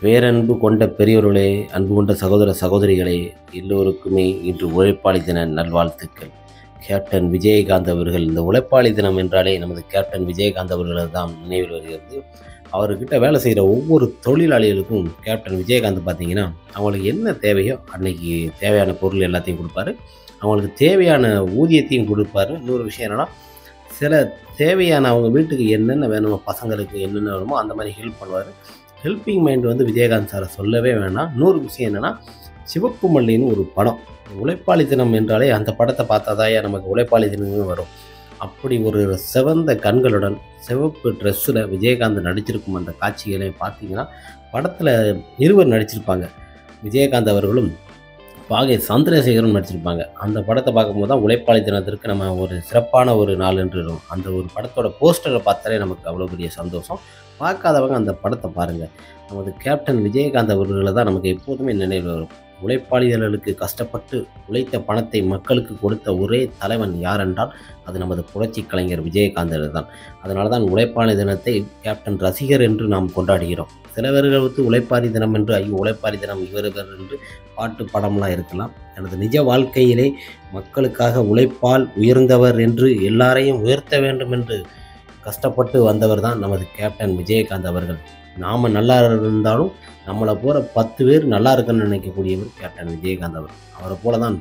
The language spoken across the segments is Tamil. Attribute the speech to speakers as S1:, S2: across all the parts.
S1: பேரன்பு கொண்ட பெரியோர்களே, அன்பு கொண்ட சகோதர சகோதரிகளே, எல்லோருக்குமே இன்று உழைப்பாளி தின நல்வாழ்த்துக்கள். கேப்டன் விஜயகாந்த் அவர்கள், இந்த உழைப்பாளி தினம் என்றாலே நமது கேப்டன் விஜயகாந்த் அவர்கள் தான் நினைவில் வருகிறது. அவர்கிட்ட வேலை செய்கிற ஒவ்வொரு தொழிலாளிகளுக்கும் கேப்டன் விஜயகாந்த் பார்த்தீங்கன்னா, அவங்களுக்கு என்ன தேவையோ அன்னைக்கு தேவையான பொருள் எல்லாத்தையும் கொடுப்பாரு. அவங்களுக்கு தேவையான ஊதியத்தையும் கொடுப்பாரு. இன்னொரு விஷயம் என்னென்னா, சில தேவையான அவங்க வீட்டுக்கு என்னென்ன வேணுமோ, பசங்களுக்கு என்னென்ன வேணுமோ அந்த மாதிரி ஹெல்ப் பண்ணுவார். ஹெல்பிங் மைண்ட் விஜயகாந்த் சாரை சொல்லவே வேணாம். இன்னொரு விஷயம் என்னென்னா, சிவப்பு மல்லின்னு ஒரு படம், உழைப்பாளி தினம் என்றாலே அந்த படத்தை பார்த்தாதாயா நமக்கு உழைப்பாளி தினமே வரும். அப்படி ஒரு சிவந்த கண்களுடன் சிவப்பு ட்ரெஸ்ஸில் விஜயகாந்த் நடிச்சிருக்கும் அந்த காட்சிகளை பார்த்தீங்கன்னா, படத்தில் இருவர் நடிச்சிருப்பாங்க. விஜயகாந்த் அவர்களும் பாகை சந்திரசேகரும் நடிச்சிருப்பாங்க. அந்த படத்தை பார்க்கும்போது தான் உழைப்பாளி தினத்திற்கு நம்ம ஒரு சிறப்பான ஒரு நாள் என்று இருக்கும். அந்த ஒரு படத்தோட போஸ்டரை பார்த்தாலே நமக்கு அவ்வளோ பெரிய சந்தோஷம். பார்க்காதவங்க அந்த படத்தை பாருங்கள். நமது கேப்டன் விஜயகாந்த் அவர்களை தான் நமக்கு எப்போதுமே நினைவு வரும். உழைப்பாளிகளுக்கு கஷ்டப்பட்டு உழைத்த பணத்தை மக்களுக்கு கொடுத்த ஒரே தலைவன் யார் என்றால் அது நமது புரட்சி கலைஞர் விஜயகாந்த் தான். அதனால தான் உழைப்பாளி தினத்தை கேப்டன் ரசிகர் என்று நாம் கொண்டாடுகிறோம். சில பேர்களுக்கு உழைப்பாளி தினம் என்று ஐயோ உழைப்பாளி தினம் இவர் என்று பாட்டு படம்லாம் இருக்கலாம். எனது நிஜ வாழ்க்கையிலே மக்களுக்காக உழைப்பால் உயர்ந்தவர் என்று எல்லாரையும் உயர்த்த வேண்டும் என்று கஷ்டப்பட்டு வந்தவர் தான் நமது கேப்டன் விஜயகாந்த் அவர்கள். நாம் நல்லா இருந்தாலும் நம்மளை போகிற 10 பேர் நல்லா இருக்குன்னு நினைக்கக்கூடியவர் கேப்டன் விஜயகாந்த் அவர். அவரை போல தான்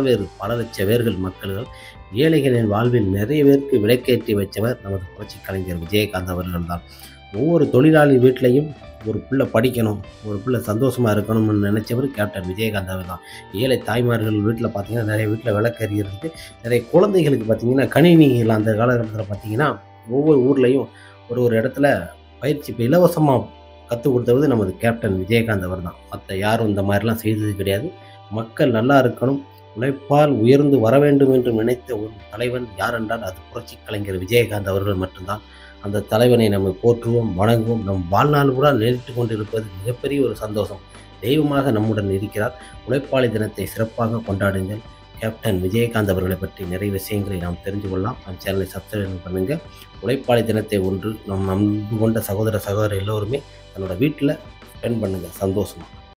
S1: பல லட்ச பேர்கள் மக்கள்கள் ஏழைகளின் வாழ்வில் நிறைய பேருக்கு விளக்கேற்றி வச்சவர் நமது புரட்சி கலைஞர் விஜயகாந்த் அவர்கள் தான். ஒவ்வொரு தொழிலாளி வீட்டிலையும் ஒரு பிள்ளை படிக்கணும், ஒரு பிள்ளை சந்தோஷமாக இருக்கணும்னு நினச்சவர் கேப்டன் விஜயகாந்த் அவர் தான். ஏழை தாய்மார்கள் வீட்டில் பார்த்திங்கன்னா நிறைய வீட்டில் விளக்கறிகிறதுக்கு நிறைய குழந்தைகளுக்கு பார்த்திங்கன்னா கணினிகள் அந்த காலகட்டத்தில் பார்த்திங்கன்னா ஒவ்வொரு ஊர்லேயும் ஒரு இடத்துல பயிற்சி இப்போ இலவசமாக கற்றுக் கொடுத்தது நமது கேப்டன் விஜயகாந்த் அவர் தான். மற்ற யாரும் இந்த மாதிரிலாம் செய்தது கிடையாது. மக்கள் நல்லா இருக்கணும், உழைப்பால் உயர்ந்து வர வேண்டும் என்று நினைத்த ஒரு தலைவன் யார் என்றால் அது புரட்சி கலைஞர் விஜயகாந்த் அவர்கள் மட்டும்தான். அந்த தலைவனை நம்ம போற்றுவோம், வணங்குவோம். நம் வாழ்நாள் கூட நேரிட்டு கொண்டிருப்பது மிகப்பெரிய ஒரு சந்தோஷம். தெய்வமாக நம்முடன் இருக்கிறார். உழைப்பாளி தினத்தை சிறப்பாக கொண்டாடுங்கள். கேப்டன் விஜயகாந்த் அவர்களை பற்றி நிறைய விஷயங்களை நாம் தெரிந்து கொள்ளலாம். நம் சேனலை சப்ஸ்கிரைப் பண்ணுங்கள். உழைப்பாளி தினத்தை ஒன்று நம் நம்பு கொண்ட சகோதர எல்லோருமே தன்னோட வீட்டில் ஸ்பெண்ட் பண்ணுங்கள் சந்தோஷமாக.